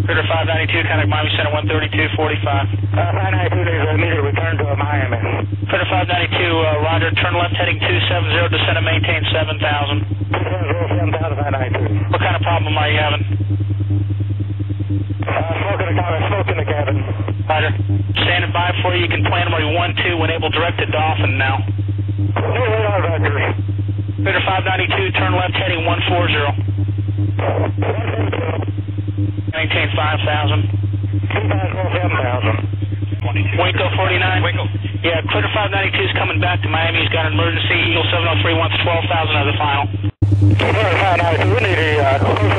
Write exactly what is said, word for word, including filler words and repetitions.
Critter five ninety-two, contact Miami Center one thirty-two forty-five. Uh, five ninety-two, there's an immediate return to Miami. Critter five ninety-two, uh, Roger, turn left heading two seven zero, descend and maintain seven thousand. two seven zero, seven thousand, five ninety-two. What kind of problem are you having? Uh, smoke in the cabin, smoke in the cabin. Roger. Standing by for you. You can plan where you one two when able direct to Dolphin now. No radar vectors. Critter five ninety-two, turn left heading one forty. Maintain five thousand. two thousand, seven thousand. Waco forty-nine. Waco. Yeah, Critter five ninety-two is coming back to Miami. He's got an emergency. Eagle seven oh three wants twelve thousand as a final. Critter five ninety-two, we need a uh,